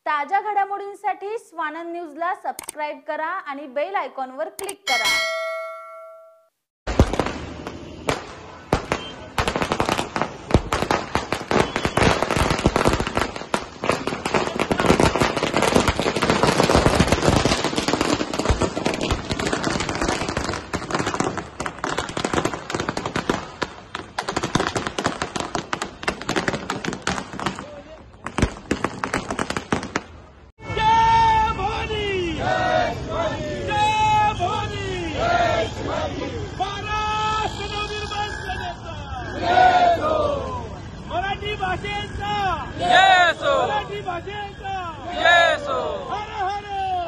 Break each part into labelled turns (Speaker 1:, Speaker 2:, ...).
Speaker 1: ताज्या घडामोडींसाठी स्वानंद न्यूजला सबस्क्राइब करा आणि बेल आयकॉनवर क्लिक करा।
Speaker 2: मराठी भाषेचा मराठी भाषेचा हर हर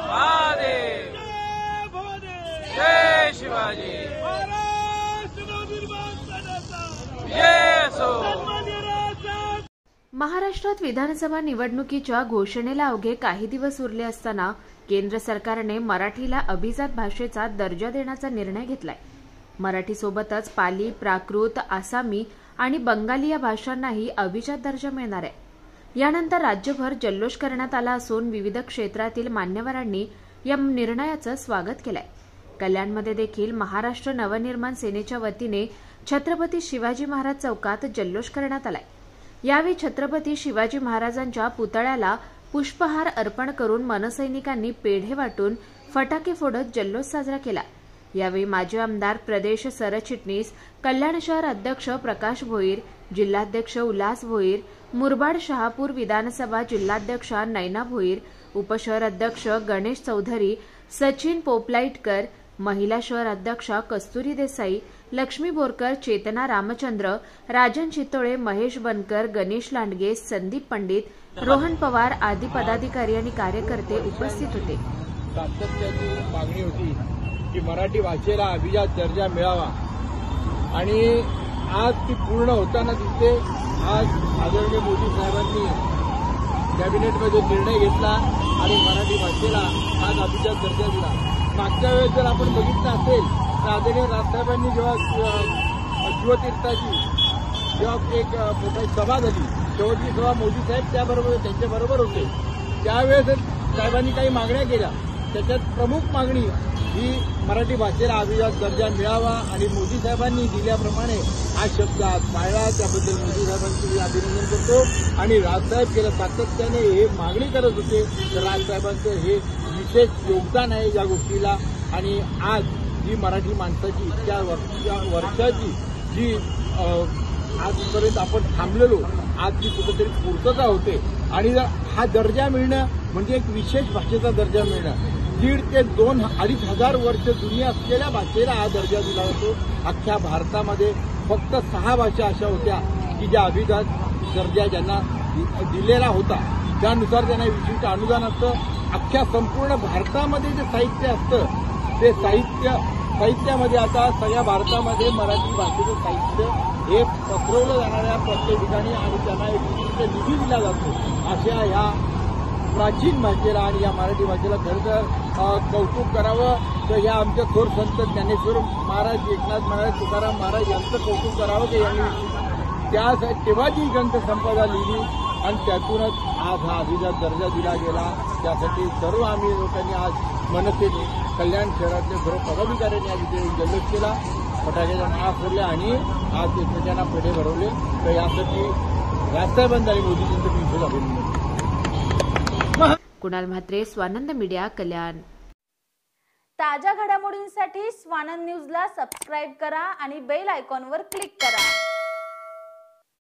Speaker 3: महादेव
Speaker 2: जय भवानी
Speaker 3: जय शिवाजी
Speaker 2: महाराष्ट्र नवनिर्माण सेनेचा
Speaker 3: जय सो।
Speaker 2: सन्माननीय राजसाहेब,
Speaker 4: महाराष्ट्रात विधानसभा निवडणुकीच्या घोषणेला अवघे काही दिवस उरले असताना केंद्र सरकारने मराठीला अभिजात भाषेचा दर्जा देण्याचा निर्णय घेतलाय। मराठीसोबतच पाली, प्राकृत, आसामी आणि बंगाली या भाषांनाही अभिजात दर्जा मिळणार आहे। यानंतर राज्यभर जल्लोष करण्यात आला असून विविध क्षेत्रातील मान्यवरांनी या निर्णयाचं स्वागत केलंय। कल्याणमध्ये देखील महाराष्ट्र नवनिर्माण सेनेच्या वतीने छत्रपती शिवाजी महाराज चौकात जल्लोष करण्यात आलाय। यावेळी छत्रपती शिवाजी महाराजांच्या पुतळ्याला पुष्पहार अर्पण करून मनसैनिकांनी पेढे वाटून फटाके फोडत जल्लोष साजरा केला। यावेळी माजी आमदार, प्रदेश सरचिटणीस, कल्याण शहर अध्यक्ष प्रकाश भोईर, जिल्हाध्यक्ष उल्हास भोईर, मुरबाड शहापूर विधानसभा जिल्हाध्यक्षा नैना भोईर, उपशहर अध्यक्ष गणेश चौधरी, सचिन पोपलाईटकर, महिला शहर अध्यक्षा कस्तुरी देसाई, लक्ष्मी बोरकर, चेतना रामचंद्र, राजन चितोळे, महेश बनकर, गणेश लांडगे, संदीप पंडित, रोहन पवार आदी पदाधिकारी आणि कार्यकर्ते उपस्थित होते।
Speaker 2: सातत्याची मागणी होती की मराठी भाषेला अभिजात दर्जा मिळावा आणि आज ती पूर्ण होताना दिसते। आज आदरणीय मोदी साहेबांनी कॅबिनेटमध्ये निर्णय घेतला आणि मराठी भाषेला आज अभिजात दर्जा दिला। मागच्या वेळेस जर आपण बघितलं असेल तर आदरणीय राजसाहेबांनी जेव्हा शिवतीर्थाची जेव्हा एक मोठी सभा झाली, शेवटची सभा मोदी साहेब त्याबरोबर त्यांच्याबरोबर होते, त्यावेळेस साहेबांनी काही मागण्या केल्या। त्याच्यात प्रमुख मागणी ही मराठी भाषेला अभिजात दर्जा मिळावा आणि मोदी साहेबांनी दिल्याप्रमाणे हा शब्द आज पाळला, त्याबद्दल मोदी साहेबांचे मी अभिनंदन करतो। आणि राजसाहेब गेल्या सातत्याने हे मागणी करत होते तर राजसाहेबांचं हे विशेष योगदान आहे या गोष्टीला। आणि आज जी मराठी माणसाची इतक्या वर्षाची जी आजपर्यंत आपण थांबलेलो, आज ती कुठेतरी पूर्तता होते आणि हा दर्जा मिळणं म्हणजे एक विशेष भाषेचा दर्जा मिळणं। 1,500 ते 2,500 वर्ष जुनी असलेल्या भाषेला हा दर्जा दिला जातो। अख्ख्या भारतामध्ये फक्त 6 भाषा अशा होत्या की ज्या अभिजात दर्जा ज्यांना दिलेला होता, त्यानुसार त्यांना विशिष्ट अनुदान असतं। अख्ख्या संपूर्ण भारतामध्ये जे साहित्य असतं ते साहित्यामध्ये आता सगळ्या भारतामध्ये मराठी भाषेचं साहित्य हे पसरवलं जाणाऱ्या प्रत्येक ठिकाणी आणि त्यांना एक विशिष्ट निधी दिला जातो। अशा ह्या प्राचीन भाषेला आणि या मराठी भाषेला खरं तर कौतुक करावं तर या आमच्या थोर संत ज्ञानेश्वर महाराज, एकनाथ महाराज, तुकाराम महाराज यांचं कौतुक करावं की यांनी तेव्हा जी ग्रंथसंपदा लिहिली आणि त्यातूनच आज हा अभिजात दर्जा दिला गेला। त्यासाठी सर्व आम्ही लोकांनी आज मनसेने कल्याण शहरातले सर्व पदाधिकाऱ्यांनी आज इथे जल्लोष केला, फटाक्याच्या माळा फोडल्या आणि आज एकमेकांना पेढे भरवले। तर यासाठी राजसाहेबांनी आणि मोदीजींचं मी खूप अभिनंदन।
Speaker 4: कुणाल म्हात्रे, स्वानंद मीडिया, कल्याण।
Speaker 1: ताज्या घडामोडींसाठी स्वानंद न्यूजला सबस्क्राइब करा आणि बेल आयकॉनवर क्लिक करा।